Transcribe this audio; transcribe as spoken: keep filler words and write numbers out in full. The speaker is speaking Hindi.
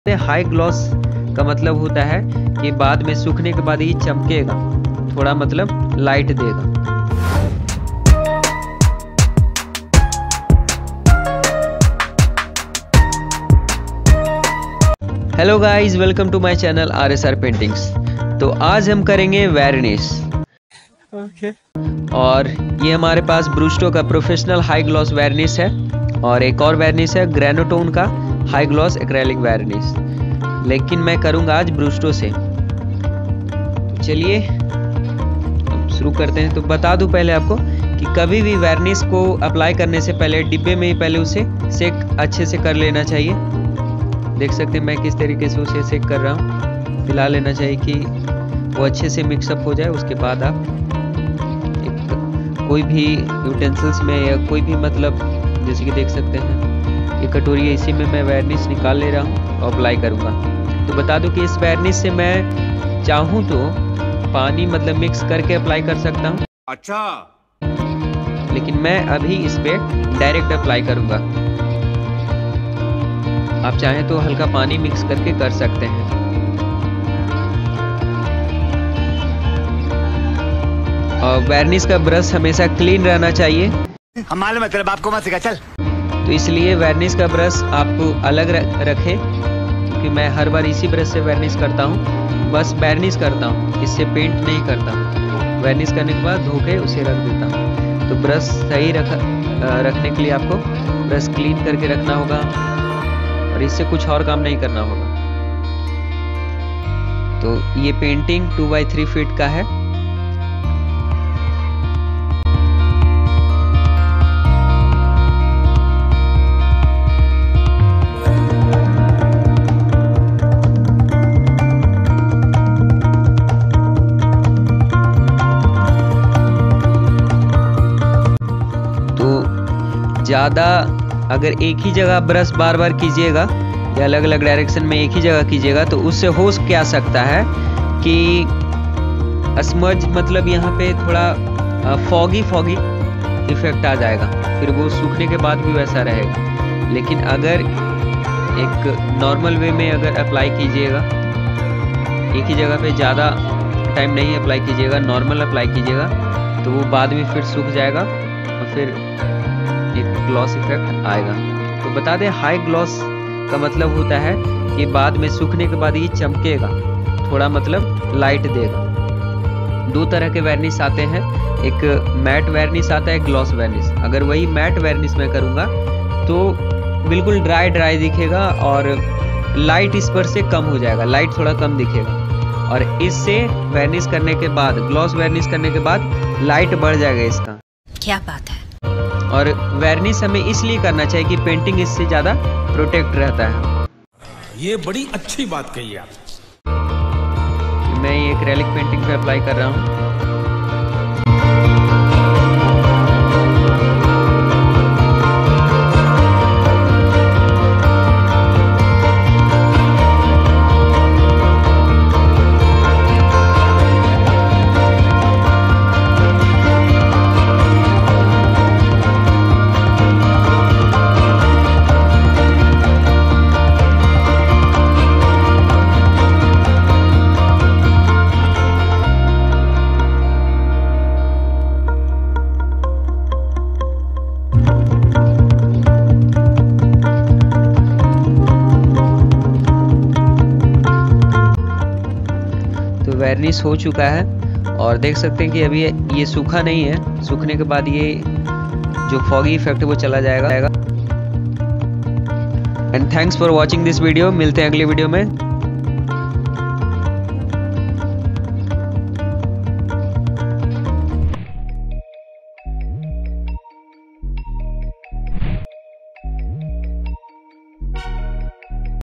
हाई ग्लॉस का मतलब होता है कि बाद में सूखने के बाद ये चमकेगा, थोड़ा मतलब लाइट देगा। Hello guys, welcome to my channel R S R paintings. तो आज हम करेंगे वार्निश। ओके। और ये हमारे पास ब्रूस्टो का प्रोफेशनल हाई ग्लॉस वार्निश है और एक और वार्निश है ग्रेनोटोन का हाई ग्लॉस एक्रेलिक वार्निश, लेकिन मैं करूंगा आज ब्रूस्टो से। तो चलिए अब शुरू करते हैं। तो बता दूं पहले आपको कि कभी भी वार्निश को अप्लाई करने से पहले डिब्बे में ही पहले उसे सेक अच्छे से कर लेना चाहिए। देख सकते हैं मैं किस तरीके से उसे सेक कर रहा हूँ। पिला लेना चाहिए कि वो अच्छे से मिक्सअप हो जाए। उसके बाद आप एक कोई भी यूटेंसिल्स में या कोई भी मतलब जैसे कि देख सकते हैं ये कटोरी है, इसी में मैं वार्निश निकाल ले रहा हूँ और अप्लाई करूँगा। तो बता दूं कि इस वार्निश से मैं चाहूँ तो पानी मतलब मिक्स करके अप्लाई कर सकता हूँ। अच्छा। लेकिन मैं अभी इस पे डायरेक्ट अप्लाई करूँगा। आप चाहें तो हल्का पानी मिक्स करके कर सकते हैं। और वार्निश का ब्रश हमेशा क्लीन रहना चाहिए। हमारे मतलब आपको मत सिखा चल। तो इसलिए वार्निश का ब्रश आप अलग रखें, क्योंकि मैं हर बार इसी ब्रश से वार्निश करता हूँ। बस वार्निश करता हूँ, इससे पेंट नहीं करता हूँ। वार्निश करने के बाद धो के उसे रख देता हूँ। तो ब्रश सही रख रखने के लिए आपको ब्रश क्लीन करके रखना होगा और इससे कुछ और काम नहीं करना होगा। तो ये painting two by three feet का है। ज़्यादा अगर एक ही जगह ब्रश बार बार कीजिएगा या अलग अलग डायरेक्शन में एक ही जगह कीजिएगा तो उससे हो क्या सकता है कि स्मज मतलब यहाँ पे थोड़ा फॉगी फॉगी इफेक्ट आ जाएगा, फिर वो सूखने के बाद भी वैसा रहेगा। लेकिन अगर एक नॉर्मल वे में अगर अप्लाई कीजिएगा, एक ही जगह पे ज़्यादा टाइम नहीं अप्लाई कीजिएगा, नॉर्मल अप्लाई कीजिएगा, तो वो बाद में फिर सूख जाएगा और फिर एक ग्लॉस इफेक्ट आएगा। तो बता दें हाई ग्लॉस का मतलब होता है कि बाद में सूखने के बाद ये चमकेगा, थोड़ा मतलब लाइट देगा। दो तरह के वार्निश आते हैं, एक मैट वार्निश आता है, एक ग्लॉस वार्निश। अगर वही मैट वार्निश मैं करूँगा तो बिल्कुल ड्राई ड्राई दिखेगा और लाइट इस पर से कम हो जाएगा, लाइट थोड़ा कम दिखेगा। और इससे वार्निश करने के बाद, ग्लॉस वार्निश करने के बाद लाइट बढ़ जाएगा इसका। क्या बात है। और वार्निश हमें इसलिए करना चाहिए कि पेंटिंग इससे ज़्यादा प्रोटेक्ट रहता है। ये बड़ी अच्छी बात कही आप। मैं ये एक्रेलिक पेंटिंग पे अप्लाई कर रहा हूँ। वार्निश हो चुका है और देख सकते हैं कि अभी ये सूखा नहीं है। सूखने के बाद ये जो फॉगी इफेक्ट है वो चला जाएगा। And thanks for watching this video. मिलते हैं अगले वीडियो में।